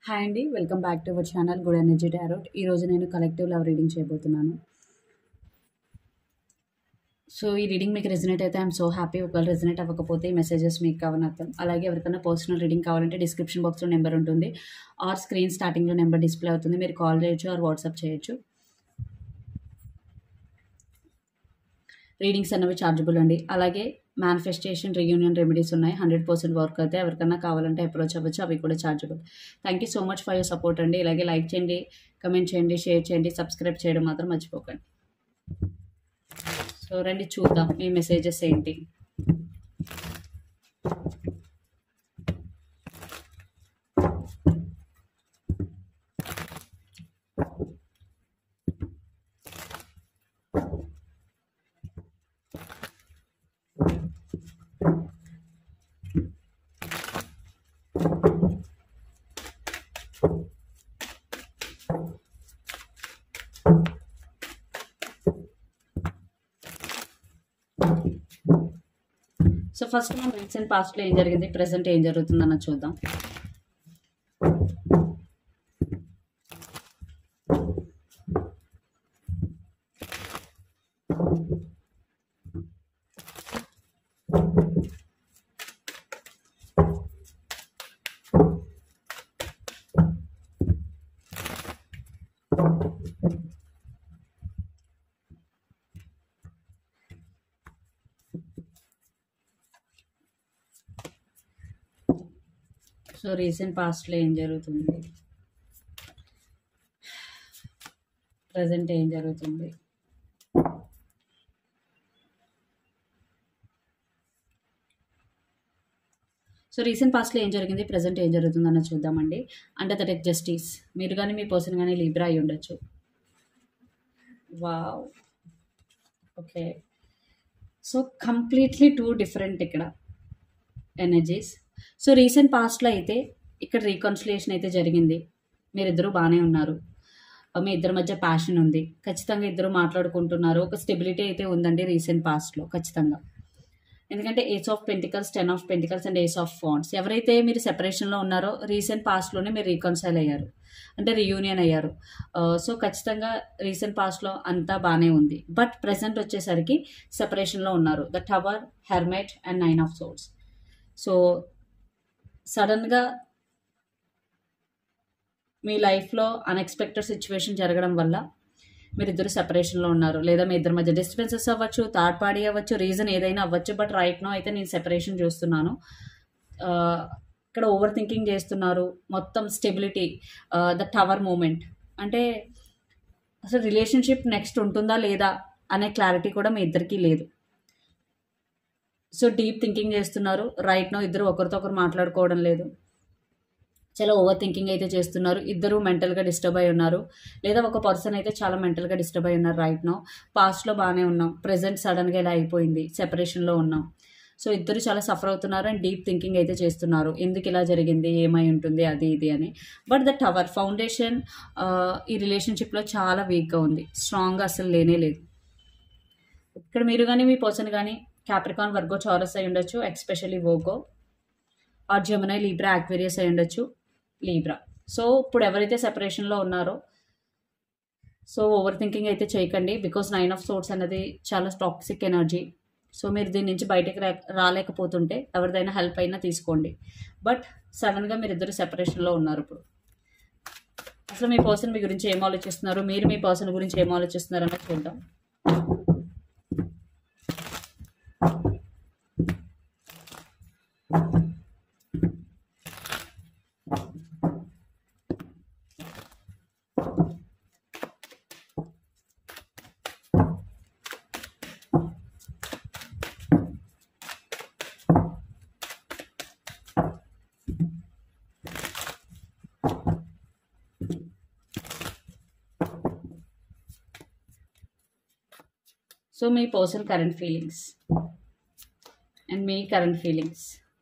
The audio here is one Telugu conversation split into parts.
హాయ్ అండి. Welcome back to our channel good energy tarot. ఈరోజు నేను కలెక్టివ్ లవ్ రీడింగ్ చేయబోతున్నాను. సో ఈ రీడింగ్ మీకు రెజనేట్ అయితే ఐఎమ్ సో హ్యాపీ. ఒకవేళ రెజనేట్ అవ్వకపోతే ఈ మెసేజెస్ మీకు కావాలని అర్థం. అలాగే ఎవరికైనా పర్సనల్ రీడింగ్ కావాలంటే డిస్క్రిప్షన్ బాక్స్లో నెంబర్ ఉంటుంది, ఆర్ స్క్రీన్ స్టార్టింగ్లో నెంబర్ డిస్ప్లే అవుతుంది. మీరు కాల్ చేయొచ్చు ఆర్ వాట్సాప్ చేయొచ్చు. రీడింగ్స్ అనేవి ఛార్జబుల్ అండి. అలాగే మేనిఫెస్టేషన్ రీయూనియన్ రెమెడీస్ ఉన్నాయి, 100% వర్క్ అయితే. ఎవరికైనా కావాలంటే అప్రోచ్ అవ్వచ్చు, అవి కూడా chargeable. Thank you so much for your support అండి. ఇలాగే లైక్ చేయండి, కమెంట్ చేయండి, షేర్ చేయండి, సబ్స్క్రైబ్ చేయడం మాత్రం మర్చిపోకండి. సో రండి చూద్దాం ఈ మెసేజెస్ ఏంటి. సో ఫస్ట్ మనం రీసెంట్ పాస్ట్లో ఏం జరిగింది, ప్రెసెంట్ ఏం జరుగుతుందన్న చూద్దాం. సో రీసెంట్ పాస్ట్లో ఏం జరుగుతుంది, ప్రజెంట్ ఏం జరుగుతుంది. సో రీసెంట్ పాస్ట్లో ఏం జరిగింది, ప్రజెంట్ ఏం జరుగుతుందన్న చూద్దామండి. Under the deck justice. మీరు కానీ మీ పర్సన్ కానీ లిబ్రా అయి ఉండొచ్చు. Wow, okay. So completely two different ఇక్కడ ఎనర్జీస్. సో రీసెంట్ పాస్ట్లో అయితే ఇక్కడ రీకన్సిలియేషన్ అయితే జరిగింది. మీరిద్దరూ బాగానే ఉన్నారు, మీ ఇద్దరి మధ్య ప్యాషన్ ఉంది, ఖచ్చితంగా ఇద్దరు మాట్లాడుకుంటున్నారు. ఒక స్టెబిలిటీ అయితే ఉందండి రీసెంట్ పాస్ట్లో ఖచ్చితంగా. ఎందుకంటే ace of pentacles, 10 of pentacles and ace of wands. ఎవరైతే మీరు సెపరేషన్లో ఉన్నారో రీసెంట్ పాస్ట్లోనే మీరు రీకన్సైల్ అయ్యారు, అంటే రీయూనియన్ అయ్యారు. సో ఖచ్చితంగా రీసెంట్ పాస్ట్లో అంతా బాగానే ఉంది. బట్ ప్రెసెంట్ వచ్చేసరికి సెపరేషన్లో ఉన్నారు. The tower, hermit and 9 of swords. So సడన్గా మీ లైఫ్లో అన్ఎక్స్పెక్టెడ్ సిచ్యువేషన్ జరగడం వల్ల మీరిద్దరు సెపరేషన్లో ఉన్నారు, లేదా మీ ఇద్దరి మధ్య డిస్టర్బెన్సెస్ అవ్వచ్చు, థర్డ్ పార్టీ అవ్వచ్చు, రీజన్ ఏదైనా అవ్వచ్చు. బట్ రైట్ నో అయితే నేను సెపరేషన్ చూస్తున్నాను. ఇక్కడ ఓవర్ థింకింగ్ చేస్తున్నారు. మొత్తం స్టెబిలిటీ, ద టవర్ మూమెంట్, అంటే అసలు రిలేషన్షిప్ నెక్స్ట్ ఉంటుందా లేదా అనే క్లారిటీ కూడా మీ ఇద్దరికీ లేదు. సో డీప్ థింకింగ్ చేస్తున్నారు. రైట్ నో ఇద్దరు ఒకరితో ఒకరు మాట్లాడుకోవడం లేదు, చాలా ఓవర్ థింకింగ్ అయితే చేస్తున్నారు. ఇద్దరు మెంటల్గా డిస్టర్బ్ అయి ఉన్నారు, లేదా ఒక పర్సన్ అయితే చాలా మెంటల్గా డిస్టర్బ్ అయి ఉన్నారు. రైట్ నో పాస్ట్లో బాగానే ఉన్నాం, ప్రెజెంట్ సడన్గా ఇలా అయిపోయింది, సెపరేషన్లో ఉన్నాం. సో ఇద్దరు చాలా సఫర్ అవుతున్నారు అండ్ డీప్ థింకింగ్ అయితే చేస్తున్నారు. ఎందుకు ఇలా జరిగింది, ఏమై ఉంటుంది, అది ఇది అని. బట్ ద టవర్ ఫౌండేషన్ ఈ రిలేషన్షిప్లో చాలా వీక్గా ఉంది, స్ట్రాంగ్గా అసలు లేనే లేదు. ఇక్కడ మీరు కానీ మీ పర్సన్ కానీ క్యాప్రికాన్, వర్గో, టారస్ అయి ఉండొచ్చు, especially Virgo, or Gemini, Libra, Aquarius అయి ఉండొచ్చు, లీబ్రా. సో ఇప్పుడు ఎవరైతే సెపరేషన్లో ఉన్నారో సో ఓవర్ థింకింగ్ అయితే చేయకండి, బికాస్ 9 ఆఫ్ సోర్డ్స్ అనేది చాలా టాక్సిక్ ఎనర్జీ. సో మీరు దీని నుంచి బయటకు రాలేకపోతుంటే ఎవరిదైనా హెల్ప్ అయినా తీసుకోండి. బట్ సడన్గా మీరు ఇద్దరు సెపరేషన్లో ఉన్నారు. ఇప్పుడు అసలు మీ పర్సన్ మీ గురించి ఏం ఆలోచిస్తున్నారు, మీరు మీ పర్సన్ గురించి ఏం ఆలోచిస్తున్నారు అన్నది చూద్దాం. సో మీ పర్సన్ కరెంట్ ఫీలింగ్స్ అండ్ మీ current feelings.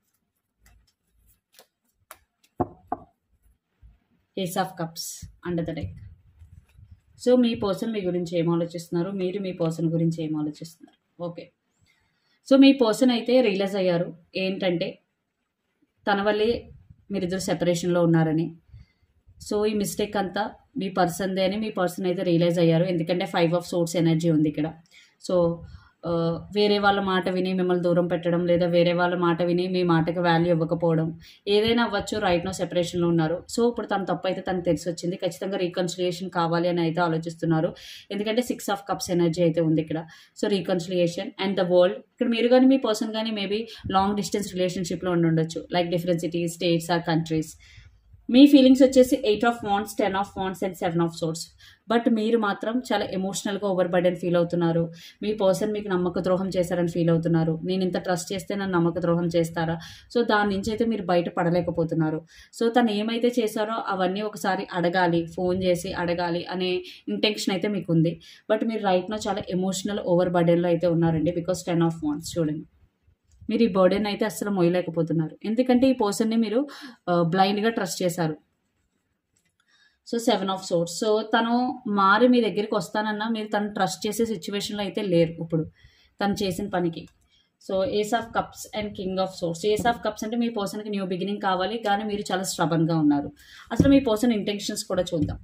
Ace of cups under the deck. So మీ పర్సన్ మీ గురించి ఏం ఆలోచిస్తున్నారు, మీరు మీ పర్సన్ గురించి ఏం ఆలోచిస్తున్నారు. ఓకే, సో మీ పర్సన్ అయితే రియలైజ్ అయ్యారు ఏంటంటే తన వల్లే మీరిద్దరు సెపరేషన్లో ఉన్నారని. సో ఈ మిస్టేక్ అంతా మీ పర్సన్దే అని మీ పర్సన్ అయితే రియలైజ్ అయ్యారు. ఎందుకంటే 5 ఆఫ్ సోర్స్ ఎనర్జీ ఉంది ఇక్కడ. సో వేరే వాళ్ళ మాట విని మిమ్మల్ని దూరం పెట్టడం, లేదా వేరే వాళ్ళ మాట విని మీ మాటకి వాల్యూ ఇవ్వకపోవడం, ఏదైనా అవ్వచ్చు. రైట్ నో సెపరేషన్లో ఉన్నారు. సో ఇప్పుడు తన తప్పు అయితే తనకు తెలిసి వచ్చింది. ఖచ్చితంగా రీకన్సిలియేషన్ కావాలి అని అయితే ఆలోచిస్తున్నారు. ఎందుకంటే 6 ఆఫ్ కప్స్ ఎనర్జీ అయితే ఉంది ఇక్కడ. So reconciliation and the world. ఇక్కడ మీరు కానీ మీ పర్సన్ కానీ మేబీ లాంగ్ డిస్టెన్స్ రిలేషన్షిప్లో ఉండొచ్చు, like different cities, states or countries. మీ ఫీలింగ్స్ వచ్చేసి 8 of wands, 10 of wands and 7 of swords. But మీరు మాత్రం చాలా ఎమోషనల్గా ఓవర్ బర్డెన్ ఫీల్ అవుతున్నారు. మీ పర్సన్ మీకు నమ్మక ద్రోహం చేశారని ఫీల్ అవుతున్నారు. నేను ఇంత ట్రస్ట్ చేస్తే నన్ను నమ్మక ద్రోహం చేస్తారా? సో దాని నుంచి అయితే మీరు బయట పడలేకపోతున్నారు. సో తను ఏమైతే చేశారో అవన్నీ ఒకసారి అడగాలి, ఫోన్ చేసి అడగాలి అనే ఇంటెన్షన్ అయితే మీకు ఉంది. బట్ మీరు రైట్ నో చాలా ఎమోషనల్ ఓవర్ బర్డెన్లో అయితే ఉన్నారండి. బికాస్ 10 ఆఫ్ వాండ్స్ చూడండి, మీరు ఈ బర్డెన్ అయితే అస్సలు మోయలేకపోతున్నారు. ఎందుకంటే ఈ పర్సన్ని మీరు బ్లైండ్గా ట్రస్ట్ చేశారు. So 7 of source. సో తను మారి మీ దగ్గరికి వస్తానన్నా మీరు తను ట్రస్ట్ చేసే సిచ్యువేషన్లో అయితే లేరు ఇప్పుడు తను చేసిన పనికి. So ace of cups and king of swords. Ace of cups అంటే మీ పర్సన్కి న్యూ బిగినింగ్ కావాలి, కానీ మీరు చాలా స్ట్రబన్గా ఉన్నారు. అసలు మీ పర్సన్ ఇంటెన్షన్స్ కూడా చూద్దాం.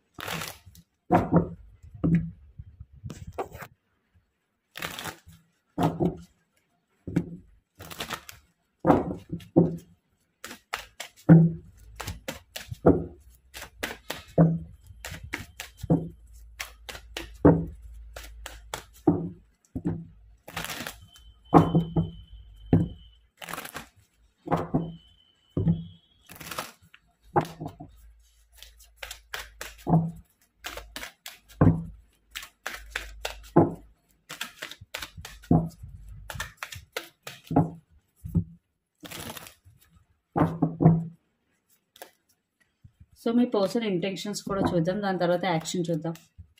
సో మీ పర్సన్ ఇంటెన్షన్స్ కూడా చూద్దాం, దాని తర్వాత యాక్షన్ చూద్దాం.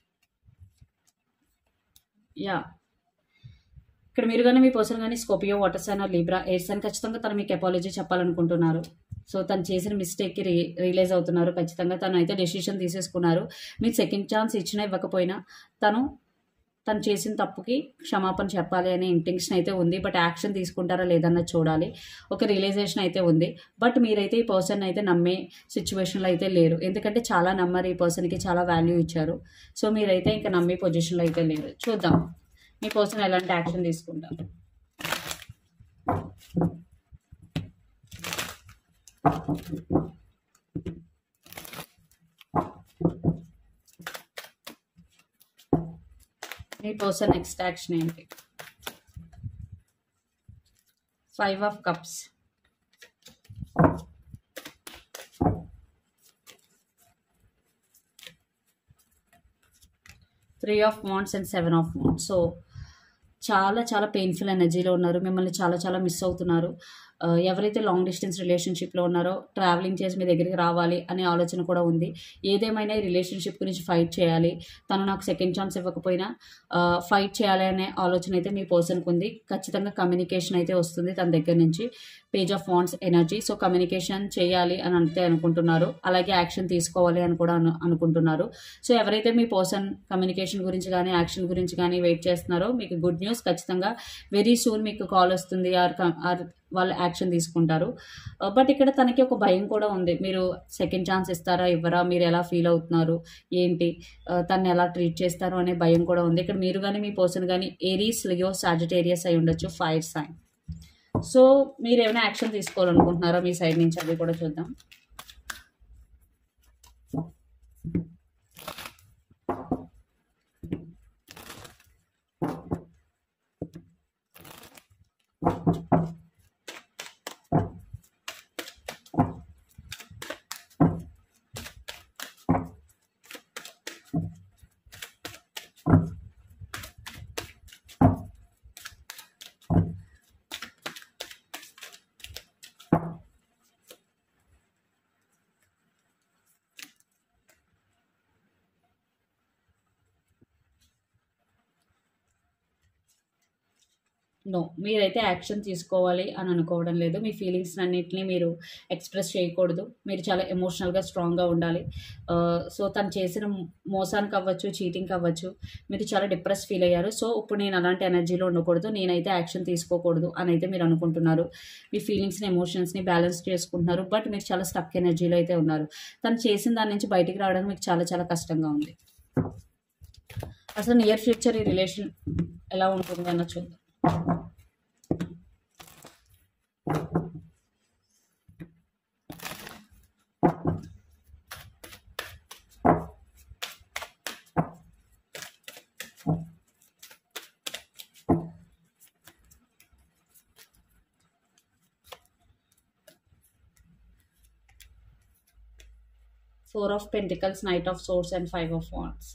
యా, ఇక్కడ మీరు కానీ మీ పర్సన్ కానీ Scorpio, water sign or Libra, air sign. ఖచ్చితంగా తను మీకు అపాలజీ చెప్పాలనుకుంటున్నారు. సో తను చేసిన మిస్టేక్కి రియలైజ్ అవుతున్నారు. ఖచ్చితంగా తను అయితే డెసిషన్ తీసేసుకున్నారు. మీరు సెకండ్ ఛాన్స్ ఇచ్చినా ఇవ్వకపోయినా తను చేసిన తప్పుకి క్షమాపణ చెప్పాలి అనే ఇంటెన్షన్ అయితే ఉంది. బట్ యాక్షన్ తీసుకుంటారా లేదన్నది చూడాలి. ఒక రియలైజేషన్ అయితే ఉంది. బట్ మీరైతే ఈ పర్సన్ అయితే నమ్మే సిచ్యువేషన్లో అయితే లేరు. ఎందుకంటే చాలా నమ్మరు, ఈ పర్సన్కి చాలా వాల్యూ ఇచ్చారు. సో మీరైతే ఇంకా నమ్మే పొజిషన్లో అయితే లేరు. చూద్దాం మీ పర్సన్ ఎలాంటి యాక్షన్ తీసుకుంటారు. మీ పర్సన్ నెక్స్ట్ యాక్షన్ ఏంటి? 5 of cups, 3 of wands and 7 of wands. So చాలా చాలా పెయిన్ఫుల్ ఎనర్జీలో ఉన్నారు. మిమ్మల్ని చాలా చాలా మిస్ అవుతున్నారు. ఎవరైతే లాంగ్ డిస్టెన్స్ రిలేషన్షిప్లో ఉన్నారో ట్రావెలింగ్ చేసి మీ దగ్గరికి రావాలి అనే ఆలోచన కూడా ఉంది. ఏదేమైనా ఈ రిలేషన్షిప్ గురించి ఫైట్ చేయాలి, తను నాకు సెకండ్ ఛాన్స్ ఇవ్వకపోయినా ఫైట్ చేయాలి అనే ఆలోచన అయితే మీ పర్సన్కి ఉంది. ఖచ్చితంగా కమ్యూనికేషన్ అయితే వస్తుంది తన దగ్గర నుంచి. Page of wands energy. So communication చేయాలి అని అంతే అనుకుంటున్నారు. అలాగే యాక్షన్ తీసుకోవాలి అని కూడా అనుకుంటున్నారు. సో ఎవరైతే మీ పర్సన్ కమ్యూనికేషన్ గురించి కానీ యాక్షన్ గురించి కానీ వెయిట్ చేస్తున్నారో మీకు గుడ్ న్యూస్. ఖచ్చితంగా వెరీ సూన్ మీకు కాల్ వస్తుంది ఆర్ వాళ్ళు యాక్షన్ తీసుకుంటారు. బట్ ఇక్కడ తనకి ఒక భయం కూడా ఉంది. మీరు సెకండ్ ఛాన్స్ ఇస్తారా ఇవ్వరా, మీరు ఎలా ఫీల్ అవుతున్నారు ఏంటి, తను ఎలా ట్రీట్ చేస్తారు అనే భయం కూడా ఉంది. ఇక్కడ మీరు కానీ మీ పర్సన్ కానీ ఏరీస్, లియో, సాజిటేరియస్ అయి ఉండొచ్చు, ఫైర్ సైన్. సో మీరు ఏమైనా యాక్షన్ తీసుకోవాలనుకుంటున్నారా మీ సైడ్ నుంచి, అది కూడా చూద్దాం. నో, మీరైతే యాక్షన్ తీసుకోవాలి అని అనుకోవడం లేదు. మీ ఫీలింగ్స్ అన్నిటిని మీరు ఎక్స్ప్రెస్ చేయకూడదు. మీరు చాలా ఎమోషనల్గా స్ట్రాంగ్గా ఉండాలి. సో తను చేసిన మోసానికి అవ్వచ్చు, చీటింగ్కి అవ్వచ్చు, మీరు చాలా డిప్రెస్ ఫీల్ అయ్యారు. సో ఇప్పుడు నేను అలాంటి ఎనర్జీలో ఉండకూడదు, నేనైతే యాక్షన్ తీసుకోకూడదు అని అయితే మీరు అనుకుంటున్నారు. మీ ఫీలింగ్స్ని, ఎమోషన్స్ని బ్యాలెన్స్ చేసుకుంటున్నారు. బట్ మీరు చాలా స్టక్ ఎనర్జీలో అయితే ఉన్నారు. తను చేసిన దాని నుంచి బయటికి రావడానికి మీకు చాలా చాలా కష్టంగా ఉంది. అసలు నియర్ ఫ్యూచర్ ఈ రిలేషన్ ఎలా ఉంటుంది అన్న చూద్దాం. Four of Pentacles, Knight of Swords and Five of Wands.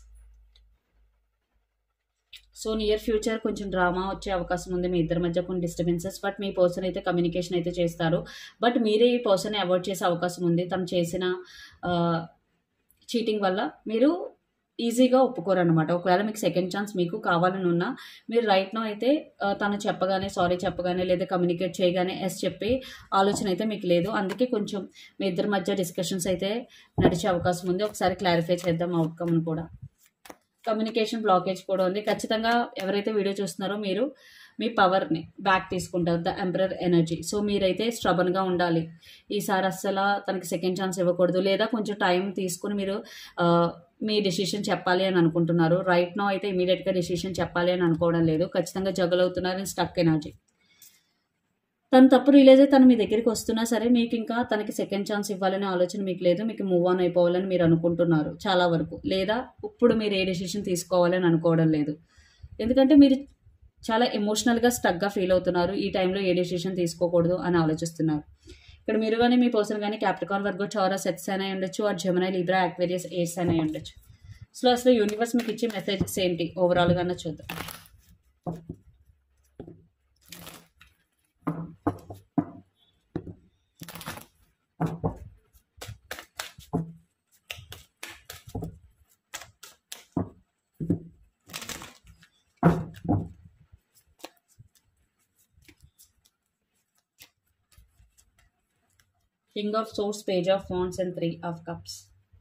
So near future కొంచెం డ్రామా వచ్చే అవకాశం ఉంది. మీ ఇద్దరి మధ్య కొన్ని డిస్టర్బెన్సెస్, బట్ మీ పర్సన్ అయితే కమ్యూనికేషన్ అయితే చేస్తారు. బట్ మీరే ఈ పర్సన్ని అవాయిడ్ చేసే అవకాశం ఉంది. తను చేసిన చీటింగ్ వల్ల మీరు ఈజీగా ఒప్పుకోరు అనమాట. ఒకవేళ మీకు సెకండ్ ఛాన్స్ మీకు కావాలని ఉన్నా మీరు రైట్ నో అయితే తను చెప్పగానే, సారీ చెప్పగానే లేదా కమ్యూనికేట్ చేయగానే ఎస్ చెప్పే ఆలోచన అయితే మీకు లేదు. అందుకే కొంచెం మీ ఇద్దరి మధ్య డిస్కషన్స్ అయితే నడిచే అవకాశం ఉంది. ఒకసారి క్లారిఫై చేద్దాం అవుట్కమ్ని కూడా. కమ్యూనికేషన్ బ్లాకేజ్ కూడా ఉంది. ఖచ్చితంగా ఎవరైతే వీడియో చూస్తున్నారో మీరు మీ పవర్ని బ్యాక్ తీసుకుంటారు, ద ఎంపరర్ ఎనర్జీ. సో మీరైతే స్ట్రబన్గా ఉండాలి. ఈసారి అస్సలు తనకి సెకండ్ ఛాన్స్ ఇవ్వకూడదు, లేదా కొంచెం టైం తీసుకుని మీరు మీ డెసిషన్ చెప్పాలి అని అనుకుంటున్నారు. రైట్ నో అయితే ఇమీడియట్గా డెసిషన్ చెప్పాలి అని అనుకోవడం లేదు. ఖచ్చితంగా జగల్ అవుతున్నారు ఇన్ స్టక్ ఎనర్జీ. తను తప్పు రియలైజ్ అయ్యి తను మీ దగ్గరికి వస్తున్నా సరే మీకు ఇంకా తనకి సెకండ్ ఛాన్స్ ఇవ్వాలనే ఆలోచన మీకు లేదు. మీకు మూవ్ ఆన్ అయిపోవాలని మీరు అనుకుంటున్నారు చాలా వరకు, లేదా ఇప్పుడు మీరు ఏ డెసిషన్ తీసుకోవాలని అనుకోవడం లేదు. ఎందుకంటే మీరు చాలా ఎమోషనల్గా స్టక్గా ఫీల్ అవుతున్నారు. ఈ టైంలో ఏ డెసిషన్ తీసుకోకూడదు అని ఆలోచిస్తున్నారు. ఇక్కడ మీరు కానీ మీ పర్సన్ కానీ క్యాప్రికాన్, వర్గో, టారస్, సెట్స్ అని ఉండొచ్చు, or Gemini, Libra, Aquarius, airs అని ఉండొచ్చు. సో అసలు యూనివర్స్ మీకు ఇచ్చే మెసేజెస్ ఏంటి ఓవరాల్గా చూద్దాం. King of Swords, Page of Wands and Three of Cups.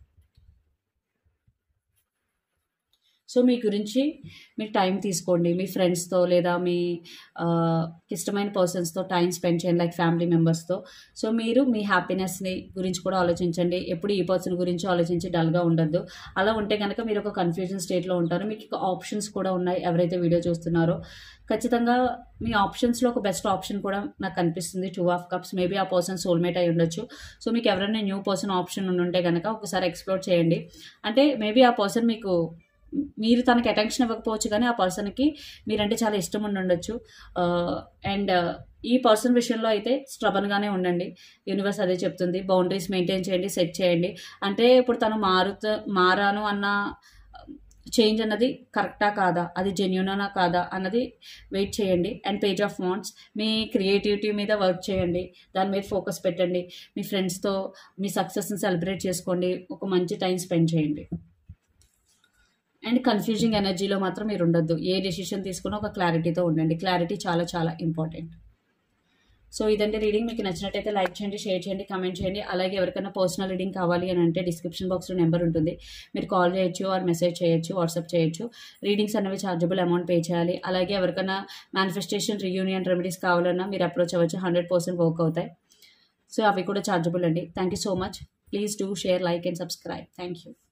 So మీ గురించి మీరు టైం తీసుకోండి. మీ ఫ్రెండ్స్తో లేదా మీ ఇష్టమైన పర్సన్స్తో టైం స్పెండ్ చేయండి, లైక్ ఫ్యామిలీ మెంబర్స్తో. సో మీరు మీ హ్యాపీనెస్ని గురించి కూడా ఆలోచించండి. ఎప్పుడు ఈ పర్సన్ గురించి ఆలోచించి డల్గా ఉండద్దు. అలా ఉంటే కనుక మీరు ఒక కన్ఫ్యూజన్ స్టేట్లో ఉంటారు. మీకు ఆప్షన్స్ కూడా ఉన్నాయి. ఎవరైతే వీడియో చూస్తున్నారో ఖచ్చితంగా మీ ఆప్షన్స్లో ఒక బెస్ట్ ఆప్షన్ కూడా నాకు కనిపిస్తుంది, టూ ఆఫ్ కప్స్. మేబీ ఆ పర్సన్ సోల్మేట్ అయి ఉండొచ్చు. సో మీకు ఎవరైనా న్యూ పర్సన్ ఆప్షన్ ఉంటే కనుక ఒకసారి ఎక్స్ప్లోర్ చేయండి. అంటే మేబీ ఆ పర్సన్ మీరు తనకి అటెన్షన్ ఇవ్వకపోవచ్చు, కానీ ఆ పర్సన్కి మీరంటే చాలా ఇష్టం ఉండొచ్చు. అండ్ ఈ పర్సన్ విషయంలో అయితే స్ట్రబన్గానే ఉండండి. యూనివర్స్ అదే చెప్తుంది. బౌండరీస్ మెయింటైన్ చేయండి, సెట్ చేయండి. అంటే ఇప్పుడు తను మారాను అన్న చేంజ్ అన్నది కరెక్టా కాదా, అది జెన్యూనా కాదా అన్నది వెయిట్ చేయండి. అండ్ పేజ్ ఆఫ్ వాండ్స్, మీ క్రియేటివిటీ మీద వర్క్ చేయండి, దాని మీద ఫోకస్ పెట్టండి. మీ ఫ్రెండ్స్తో మీ సక్సెస్ని సెలబ్రేట్ చేసుకోండి, ఒక మంచి టైం స్పెండ్ చేయండి. అండ్ కన్ఫ్యూజింగ్ ఎనర్జీలో మాత్రం మీరు ఉండొద్దు. ఏ డెసిషన్ తీసుకున్నా ఒక క్లారిటీతో ఉండండి. క్లారిటీ చాలా చాలా ఇంపార్టెంట్. సో ఇదంటే రీడింగ్. మీకు నచ్చినట్టయితే లైక్ చేయండి, షేర్ చేయండి, కమెంట్ చేయండి. అలాగే ఎవరికైనా పర్సనల్ రీడింగ్ కావాలి అని అంటే డిస్క్రిప్షన్ బాక్స్లో నెంబర్ ఉంటుంది, మీరు కాల్ చేయొచ్చు ఆర్ మెసేజ్ చేయొచ్చు, వాట్సాప్ చేయొచ్చు. రీడింగ్స్ అనేవి ఛార్జబుల్ అమౌంట్ పే చేయాలి. అలాగే ఎవరికైనా మేనిఫెస్టేషన్, రీయూనియన్ రెమెడీస్ కావాలన్నా మీరు అప్రోచ్ అవ్వచ్చు, 100% వర్క్ అవుతాయి. సో అవి కూడా ఛార్జబుల్ అండి. Thank you so much. Please do share, like and subscribe. Thank you.